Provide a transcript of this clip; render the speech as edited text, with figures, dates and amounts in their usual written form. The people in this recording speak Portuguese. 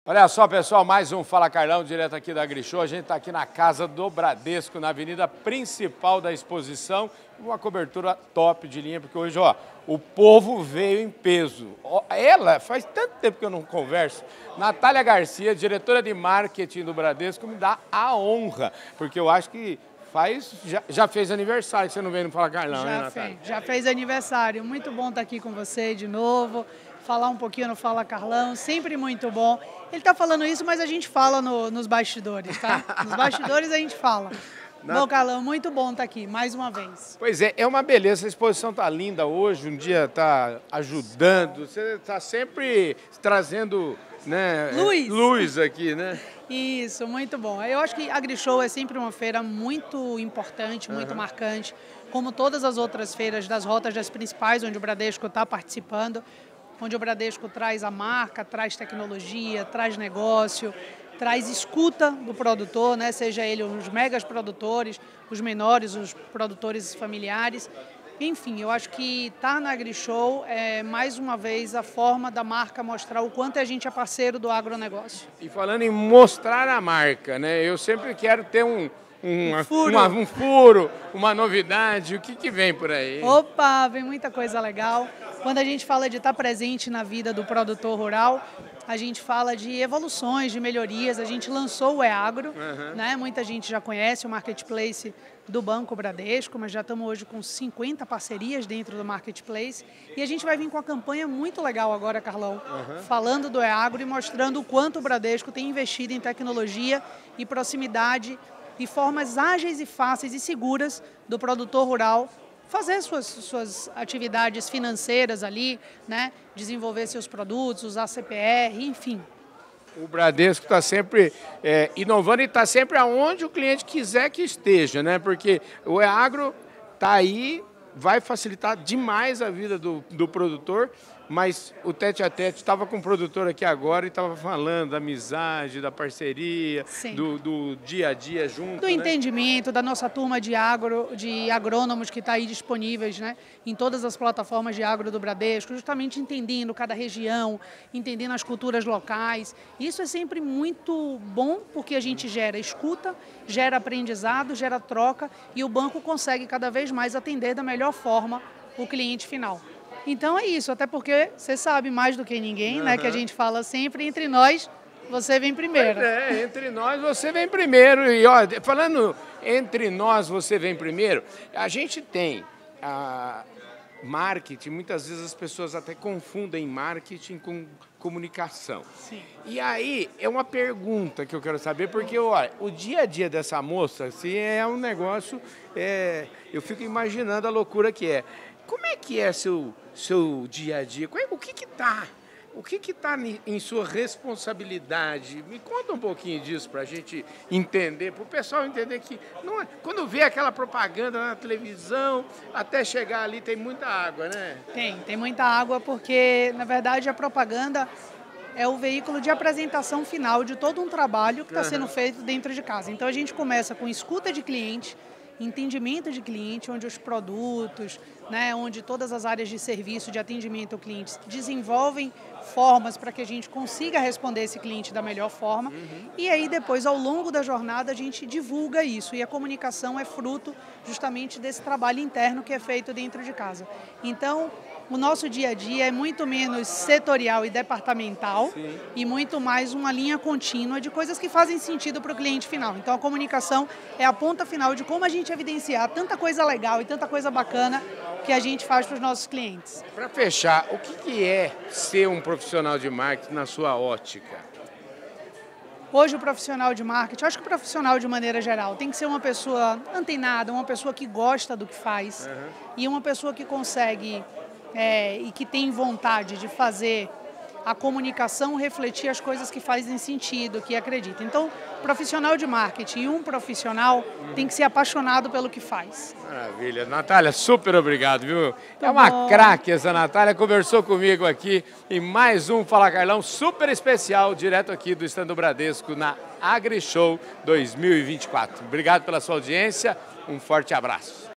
Olha só, pessoal, mais um Fala Carlão, direto aqui da AgriShow. A gente está aqui na Casa do Bradesco, na avenida principal da exposição. Uma cobertura top de linha, porque hoje, ó, o povo veio em peso. Ela, faz tanto tempo que eu não converso, Natália Garcia, diretora de marketing do Bradesco, me dá a honra, porque eu acho que já fez aniversário, você não veio no Fala Carlão, né, Natália? Já fez aniversário. Muito bom estar aqui com você de novo, falar um pouquinho no Fala Carlão, sempre muito bom. Ele está falando isso, mas a gente fala nos bastidores, tá? Nos bastidores a gente fala. Bom, Carlão, muito bom estar aqui, mais uma vez. Pois é uma beleza, a exposição está linda hoje, um dia está ajudando, você está sempre trazendo, né, luz aqui, né? Isso, muito bom. Eu acho que a AgriShow é sempre uma feira muito importante, muito marcante, como todas as outras feiras das rotas das principais, onde o Bradesco está participando, onde o Bradesco traz a marca, traz tecnologia, traz negócio, traz escuta do produtor, né? Seja ele os megas produtores, os menores, os produtores familiares. Enfim, eu acho que estar na AgriShow é, mais uma vez, a forma da marca mostrar o quanto a gente é parceiro do agronegócio. E falando em mostrar a marca, né? Eu sempre quero ter um furo, uma novidade. O que vem por aí? Opa, vem muita coisa legal. Quando a gente fala de estar presente na vida do produtor rural, a gente fala de evoluções, de melhorias. A gente lançou o EAgro, né? Muita gente já conhece o marketplace do Banco Bradesco, mas já estamos hoje com 50 parcerias dentro do marketplace. E a gente vai vir com uma campanha muito legal agora, Carlão, falando do EAgro e mostrando o quanto o Bradesco tem investido em tecnologia e proximidade e formas ágeis e fáceis e seguras do produtor rural fazer suas atividades financeiras ali, né? Desenvolver seus produtos, usar CPR, enfim. O Bradesco está sempre inovando e está sempre aonde o cliente quiser que esteja, né? Porque o EAgro está aí, vai facilitar demais a vida do produtor, mas o tete-a-tete, estava com o produtor aqui agora e estava falando da amizade, da parceria, do dia a dia junto. Do entendimento da nossa turma de agrônomos que está aí disponíveis, né, em todas as plataformas de agro do Bradesco, justamente entendendo cada região, entendendo as culturas locais. Isso é sempre muito bom porque a gente gera escuta, gera aprendizado, gera troca e o banco consegue cada vez mais atender da melhor forma o cliente final. Então é isso, até porque você sabe mais do que ninguém, né, que a gente fala sempre, entre nós, você vem primeiro. Entre nós você vem primeiro. E ó, falando entre nós você vem primeiro, a gente tem marketing, muitas vezes as pessoas até confundem marketing com comunicação. Sim. E aí é uma pergunta que eu quero saber, porque olha, o dia a dia dessa moça assim, é um negócio, eu fico imaginando a loucura que é. Como é que é seu dia a dia? O que está em sua responsabilidade? Me conta um pouquinho disso para a gente entender, para o pessoal entender que não é, quando vê aquela propaganda na televisão, até chegar ali tem muita água, né? Tem muita água porque, na verdade, a propaganda é o veículo de apresentação final de todo um trabalho que está sendo feito dentro de casa. Então a gente começa com escuta de cliente, entendimento de cliente, onde os produtos, né, onde todas as áreas de serviço, de atendimento ao cliente desenvolvem formas para que a gente consiga responder esse cliente da melhor forma. E aí depois, ao longo da jornada, a gente divulga isso. E a comunicação é fruto justamente desse trabalho interno que é feito dentro de casa. Então, o nosso dia a dia é muito menos setorial e departamental e muito mais uma linha contínua de coisas que fazem sentido para o cliente final. Então, a comunicação é a ponta final de como a gente evidenciar tanta coisa legal e tanta coisa bacana que a gente faz para os nossos clientes. Para fechar, o que é ser um profissional de marketing na sua ótica? Hoje o profissional de marketing, eu acho que o profissional de maneira geral tem que ser uma pessoa antenada, uma pessoa que gosta do que faz e uma pessoa que consegue e que tem vontade de fazer a comunicação refletir as coisas que fazem sentido, que acredita. Então, profissional de marketing e um profissional tem que ser apaixonado pelo que faz. Maravilha. Natália, super obrigado, viu? É uma craque essa Natália, conversou comigo aqui em mais um Fala Carlão super especial, direto aqui do stand do Bradesco na AgriShow 2024. Obrigado pela sua audiência, um forte abraço.